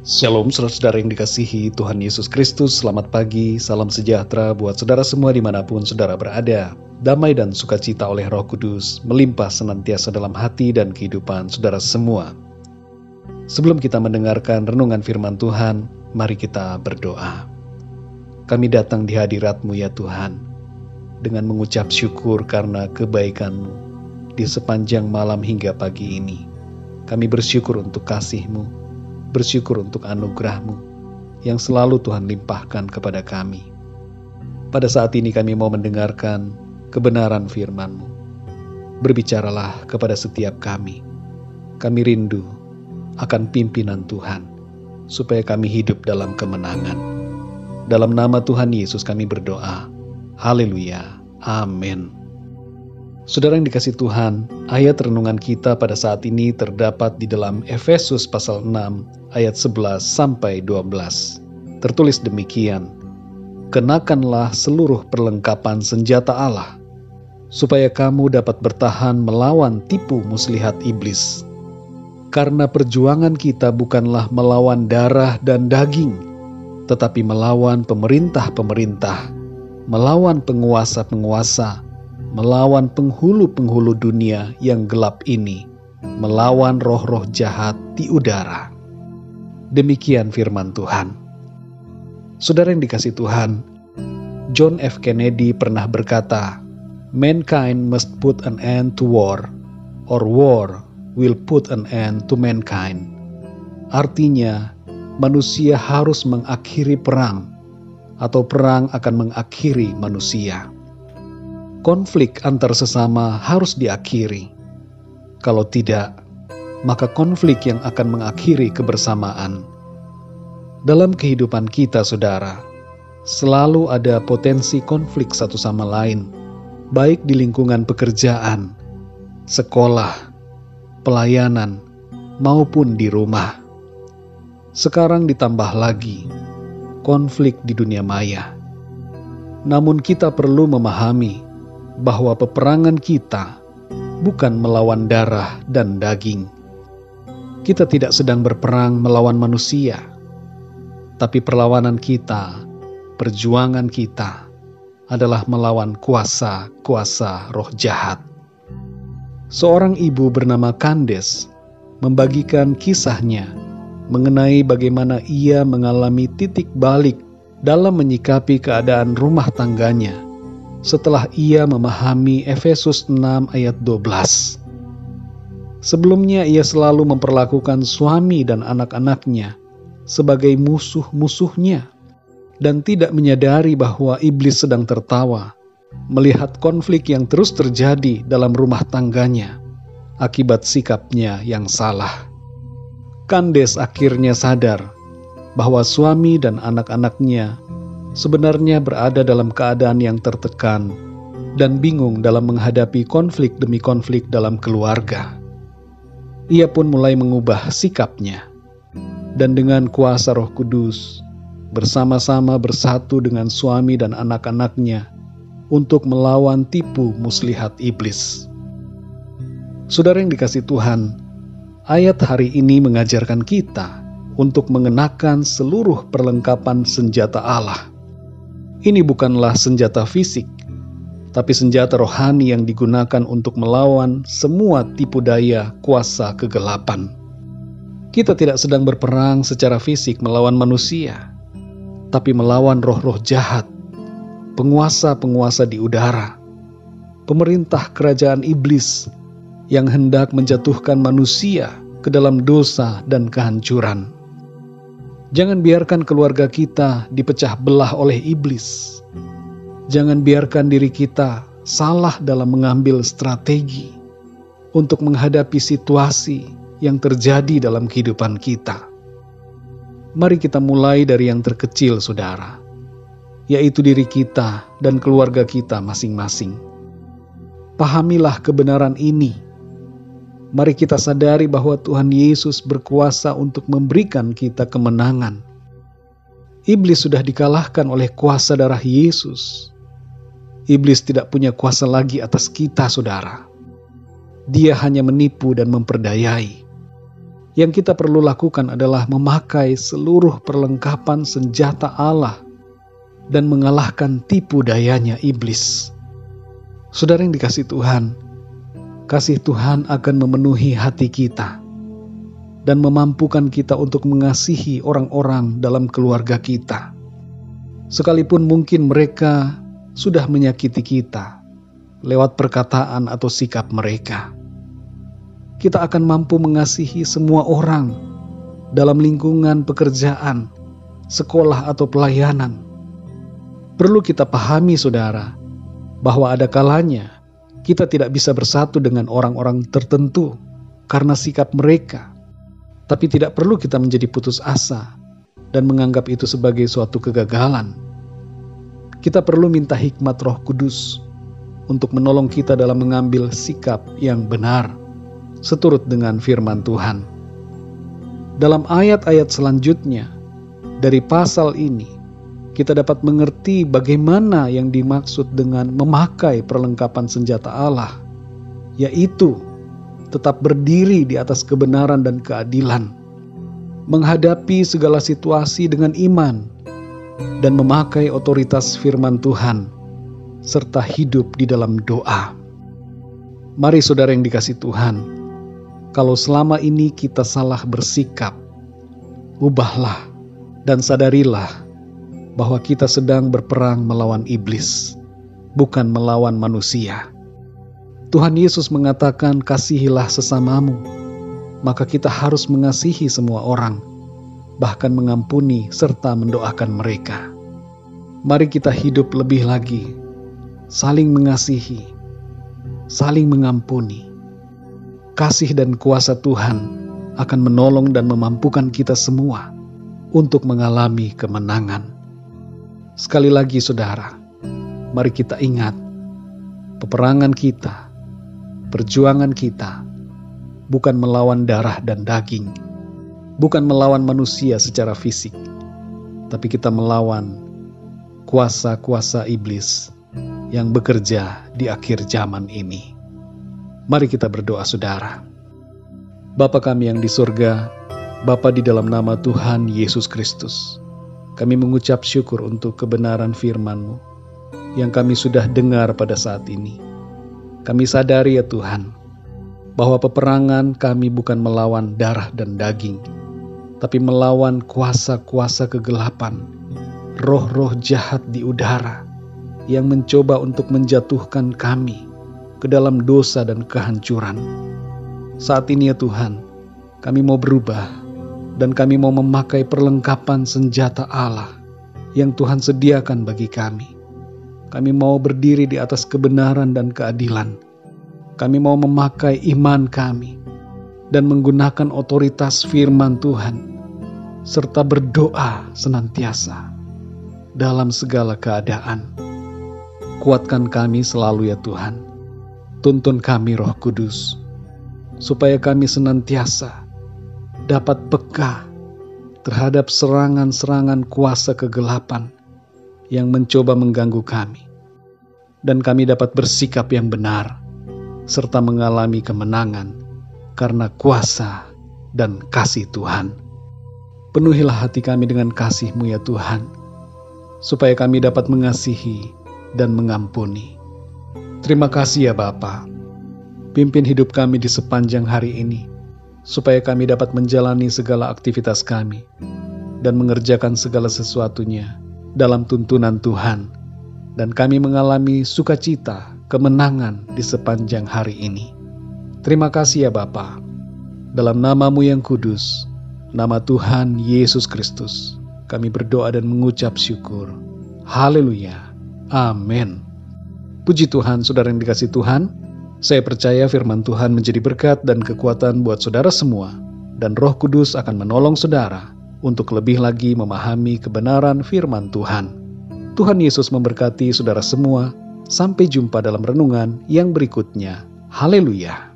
Shalom saudara-saudara yang dikasihi Tuhan Yesus Kristus. Selamat pagi, salam sejahtera buat saudara semua dimanapun saudara berada. Damai dan sukacita oleh Roh Kudus melimpah senantiasa dalam hati dan kehidupan saudara semua. Sebelum kita mendengarkan renungan firman Tuhan, mari kita berdoa. Kami datang di hadirat-Mu ya Tuhan, dengan mengucap syukur karena kebaikan-Mu di sepanjang malam hingga pagi ini. Kami bersyukur untuk kasih-Mu, bersyukur untuk anugerah-Mu yang selalu Tuhan limpahkan kepada kami. Pada saat ini kami mau mendengarkan kebenaran firman-Mu. Berbicaralah kepada setiap kami. Kami rindu akan pimpinan Tuhan, supaya kami hidup dalam kemenangan. Dalam nama Tuhan Yesus kami berdoa. Haleluya. Amin. Saudara yang dikasihi Tuhan, ayat renungan kita pada saat ini terdapat di dalam Efesus pasal 6 ayat 11 sampai 12. Tertulis demikian, kenakanlah seluruh perlengkapan senjata Allah, supaya kamu dapat bertahan melawan tipu muslihat iblis. Karena perjuangan kita bukanlah melawan darah dan daging, tetapi melawan pemerintah-pemerintah, melawan penguasa-penguasa, melawan penghulu-penghulu dunia yang gelap ini, melawan roh-roh jahat di udara. Demikian firman Tuhan. Saudara yang dikasihi Tuhan, John F. Kennedy pernah berkata, "Mankind must put an end to war, or war will put an end to mankind." Artinya, manusia harus mengakhiri perang, atau perang akan mengakhiri manusia. Konflik antar sesama harus diakhiri. Kalau tidak, maka konflik yang akan mengakhiri kebersamaan. Dalam kehidupan kita, saudara, selalu ada potensi konflik satu sama lain, baik di lingkungan pekerjaan, sekolah, pelayanan, maupun di rumah. Sekarang ditambah lagi konflik di dunia maya. Namun kita perlu memahami bahwa peperangan kita bukan melawan darah dan daging. Kita tidak sedang berperang melawan manusia, tapi perlawanan kita, perjuangan kita adalah melawan kuasa-kuasa roh jahat. Seorang ibu bernama Candace membagikan kisahnya mengenai bagaimana ia mengalami titik balik dalam menyikapi keadaan rumah tangganya setelah ia memahami Efesus 6 ayat 12. Sebelumnya ia selalu memperlakukan suami dan anak-anaknya sebagai musuh-musuhnya dan tidak menyadari bahwa iblis sedang tertawa melihat konflik yang terus terjadi dalam rumah tangganya akibat sikapnya yang salah. Candace akhirnya sadar bahwa suami dan anak-anaknya sebenarnya berada dalam keadaan yang tertekan dan bingung dalam menghadapi konflik demi konflik dalam keluarga. Ia pun mulai mengubah sikapnya, dan dengan kuasa Roh Kudus, bersama-sama bersatu dengan suami dan anak-anaknya untuk melawan tipu muslihat iblis. Saudara yang dikasihi Tuhan, ayat hari ini mengajarkan kita untuk mengenakan seluruh perlengkapan senjata Allah. Ini bukanlah senjata fisik, tapi senjata rohani yang digunakan untuk melawan semua tipu daya kuasa kegelapan. Kita tidak sedang berperang secara fisik melawan manusia, tapi melawan roh-roh jahat, penguasa-penguasa di udara, pemerintah kerajaan iblis yang hendak menjatuhkan manusia ke dalam dosa dan kehancuran. Jangan biarkan keluarga kita dipecah belah oleh iblis. Jangan biarkan diri kita salah dalam mengambil strategi untuk menghadapi situasi yang terjadi dalam kehidupan kita. Mari kita mulai dari yang terkecil, saudara, yaitu diri kita dan keluarga kita masing-masing. Pahamilah kebenaran ini. Mari kita sadari bahwa Tuhan Yesus berkuasa untuk memberikan kita kemenangan. Iblis sudah dikalahkan oleh kuasa darah Yesus. Iblis tidak punya kuasa lagi atas kita, saudara. Dia hanya menipu dan memperdayai. Yang kita perlu lakukan adalah memakai seluruh perlengkapan senjata Allah dan mengalahkan tipu dayanya iblis. Saudara yang dikasihi Tuhan, kasih Tuhan akan memenuhi hati kita dan memampukan kita untuk mengasihi orang-orang dalam keluarga kita. Sekalipun mungkin mereka sudah menyakiti kita lewat perkataan atau sikap mereka, kita akan mampu mengasihi semua orang dalam lingkungan pekerjaan, sekolah atau pelayanan. Perlu kita pahami, saudara, bahwa ada kalanya kita tidak bisa bersatu dengan orang-orang tertentu karena sikap mereka. Tapi tidak perlu kita menjadi putus asa dan menganggap itu sebagai suatu kegagalan. Kita perlu minta hikmat Roh Kudus untuk menolong kita dalam mengambil sikap yang benar, seturut dengan firman Tuhan. Dalam ayat-ayat selanjutnya dari pasal ini, kita dapat mengerti bagaimana yang dimaksud dengan memakai perlengkapan senjata Allah, yaitu tetap berdiri di atas kebenaran dan keadilan, menghadapi segala situasi dengan iman, dan memakai otoritas firman Tuhan, serta hidup di dalam doa. Mari saudara yang dikasihi Tuhan, kalau selama ini kita salah bersikap, ubahlah dan sadarilah bahwa kita sedang berperang melawan iblis, bukan melawan manusia. Tuhan Yesus mengatakan, kasihilah sesamamu, maka kita harus mengasihi semua orang, bahkan mengampuni serta mendoakan mereka. Mari kita hidup lebih lagi, saling mengasihi, saling mengampuni. Kasih dan kuasa Tuhan akan menolong dan memampukan kita semua untuk mengalami kemenangan. Sekali lagi saudara, mari kita ingat, peperangan kita, perjuangan kita, bukan melawan darah dan daging, bukan melawan manusia secara fisik, tapi kita melawan kuasa-kuasa iblis yang bekerja di akhir zaman ini. Mari kita berdoa saudara. Bapa kami yang di surga, Bapa di dalam nama Tuhan Yesus Kristus, kami mengucap syukur untuk kebenaran firman-Mu yang kami sudah dengar pada saat ini. Kami sadari ya Tuhan, bahwa peperangan kami bukan melawan darah dan daging, tapi melawan kuasa-kuasa kegelapan, roh-roh jahat di udara yang mencoba untuk menjatuhkan kami ke dalam dosa dan kehancuran. Saat ini ya Tuhan, kami mau berubah dan kami mau memakai perlengkapan senjata Allah yang Tuhan sediakan bagi kami. Kami mau berdiri di atas kebenaran dan keadilan. Kami mau memakai iman kami dan menggunakan otoritas firman Tuhan, serta berdoa senantiasa dalam segala keadaan. Kuatkan kami selalu ya Tuhan. Tuntun kami Roh Kudus, supaya kami senantiasa dapat peka terhadap serangan-serangan kuasa kegelapan yang mencoba mengganggu kami. Dan kami dapat bersikap yang benar, serta mengalami kemenangan karena kuasa dan kasih Tuhan. Penuhilah hati kami dengan kasih-Mu ya Tuhan, supaya kami dapat mengasihi dan mengampuni. Terima kasih ya Bapa. Pimpin hidup kami di sepanjang hari ini, supaya kami dapat menjalani segala aktivitas kami dan mengerjakan segala sesuatunya dalam tuntunan Tuhan, dan kami mengalami sukacita, kemenangan di sepanjang hari ini. Terima kasih ya Bapa. Dalam nama-Mu yang kudus, nama Tuhan Yesus Kristus, kami berdoa dan mengucap syukur. Haleluya. Amin. Puji Tuhan, saudara yang dikasihi Tuhan. Saya percaya firman Tuhan menjadi berkat dan kekuatan buat saudara semua, dan Roh Kudus akan menolong saudara untuk lebih lagi memahami kebenaran firman Tuhan. Tuhan Yesus memberkati saudara semua. Sampai jumpa dalam renungan yang berikutnya. Haleluya.